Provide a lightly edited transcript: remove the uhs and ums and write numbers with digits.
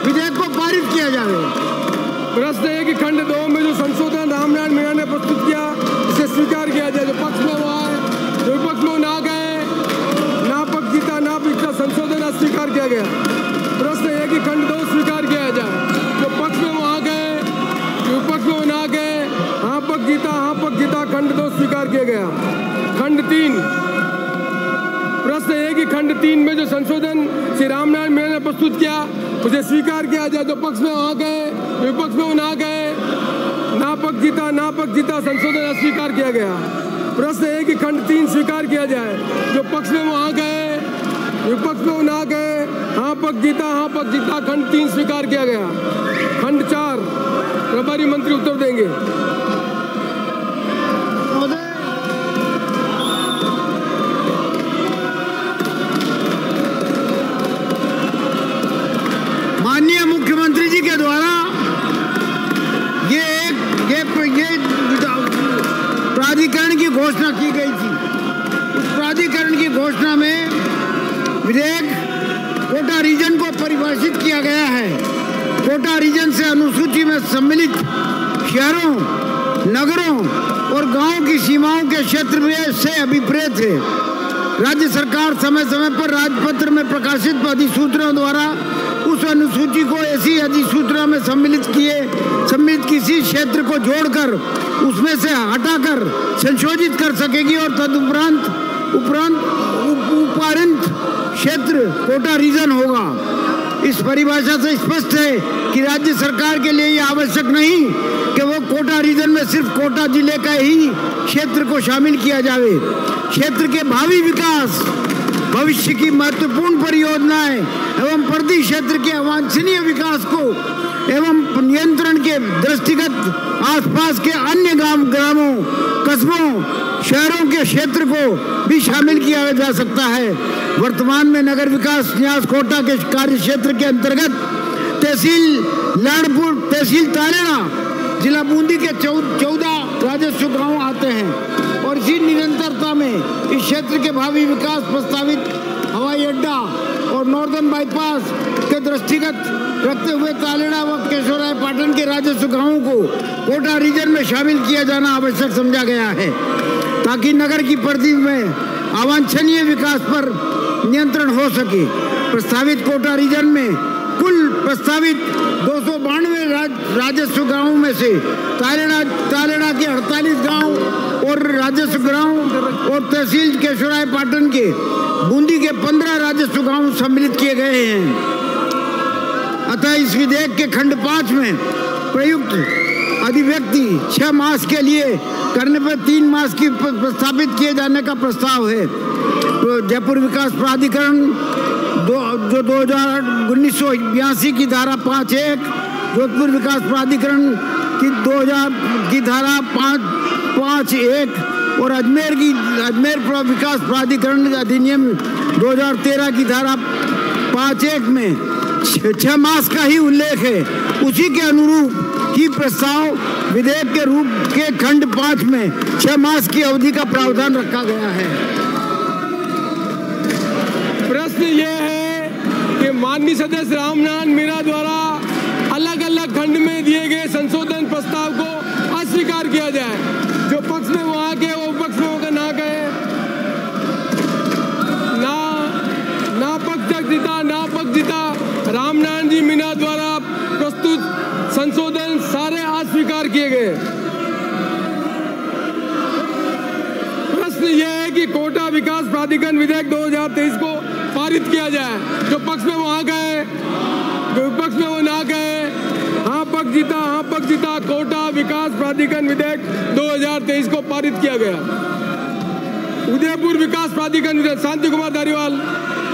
विधेयक को पारित किया जाए। प्रश्न है कि खंड 2 में जो संशोधन रामनारायण मीणा ने प्रस्तुत किया इसे स्वीकार किया जाए। जो पक्ष में वो आए, जो विपक्ष में वो ना गए, ना पक्ष जीता ना पिछला संशोधन अस्वीकार किया गया। प्रश्न है कि खंड 2 स्वीकार किया जाए। जो पक्ष में वो आ गए, जो विपक्ष में वो ना गए, हाँ पक्ष जीता खंड 2 स्वीकार किया गया। खंड 3, प्रश्न है कि खंड 3 में जो संशोधन श्री रामनारायण मीणा ने प्रस्तुत किया उसे स्वीकार किया जाए। जो पक्ष में आ गए, विपक्ष में वो ना गए, ना पक्ष जीता संशोधन अस्वीकार किया गया। प्रश्न है कि खंड 3 स्वीकार किया जाए। जो पक्ष में वो आ गए, विपक्ष में वो ना गए, हाँ पक्ष जीता खंड 3 स्वीकार किया गया। खंड 4 प्रभारी मंत्री उत्तर देंगे। माननीय मुख्यमंत्री जी के द्वारा ये प्राधिकरण की घोषणा की गई थी। उस प्राधिकरण की घोषणा में विधेयक कोटा रीजन को परिभाषित किया गया है। कोटा रीजन से अनुसूची में सम्मिलित शहरों, नगरों और गांवों की सीमाओं के क्षेत्र से अभिप्रेत है। राज्य सरकार समय समय पर राजपत्र में प्रकाशित अधिसूचनाओं द्वारा उस अनुसूची को ऐसी अधिसूचना में सम्मिलित किसी क्षेत्र को जोड़कर उसमें से हटाकर संशोधित कर सकेगी और तदुपरांत उपरांत क्षेत्र कोटा रीजन होगा। इस परिभाषा से स्पष्ट है कि राज्य सरकार के लिए यह आवश्यक नहीं कि वो कोटा रीजन में सिर्फ कोटा जिले का ही क्षेत्र को शामिल किया जाए। क्षेत्र के भावी विकास, भविष्य की महत्वपूर्ण परियोजनाएं एवं प्रदेश क्षेत्र के अवांछनीय विकास को एवं नियंत्रण के दृष्टिगत आसपास के अन्य ग्रामों, कस्बों, शहरों के क्षेत्र को भी शामिल किया जा सकता है। वर्तमान में नगर विकास न्यास कोटा के कार्य क्षेत्र के अंतर्गत तहसील लाड़पुर, तहसील तालेड़ा, जिला बूंदी के 14 राजस्व गांव आते हैं और इसी निरंतरता में इस क्षेत्र के भावी विकास प्रस्तावित हवाई अड्डा और नॉर्दर्न बाईपास के दृष्टिगत रखते हुए तालेड़ा व केशवराय पाटन के राजस्व गांवों को कोटा रीजन में शामिल किया जाना आवश्यक समझा गया है ताकि नगर की परिधि में अवांछनीय विकास पर नियंत्रण हो सके। प्रस्तावित कोटा रीजन में कुल प्रस्तावित 292 राजस्व गांवों में से तालेड़ा के 48 गांव और राजस्व गांव और तहसील केशवराय पाटन के बूंदी के 15 राजस्व गांव सम्मिलित किए गए हैं। अतः इस विधेयक के खंड 5 में प्रयुक्त अधिव्यक्ति 6 मास के लिए करने पर 3 मास की प्रस्तावित किए जाने का प्रस्ताव है। तो जयपुर विकास प्राधिकरण जो 1982 की धारा 5(1), जोधपुर विकास प्राधिकरण की 2000 की धारा 5(1) और अजमेर विकास प्राधिकरण अधिनियम 2013 की धारा 5(1) में 6 मास का ही उल्लेख है। उसी के अनुरूप ही प्रस्ताव विधेयक के रूप के खंड 5 में 6 मास की अवधि का प्रावधान रखा गया है। प्रश्न ये है कि माननीय सदस्य रामनारायण मीणा द्वारा अलग अलग खंड में दिए गए संशोधन प्रस्ताव को अस्वीकार किया जाए। जो पक्ष में वो आ गए, वो पक्ष में होकर ना गए, ना पक्ष जीता रामनारायण जी मीणा द्वारा प्रस्तुत संशोधन सारे अस्वीकार किए गए। प्रश्न यह है कि कोटा विकास प्राधिकरण विधेयक 2023 को पारित किया जाए। जो पक्ष में वो आ गए, जो विपक्ष में वो ना गए, हाँ पक्ष जीता कोटा विकास प्राधिकरण विधेयक 2023 को पारित किया गया। उदयपुर विकास प्राधिकरण विधेयक शांति कुमार धारीवाल।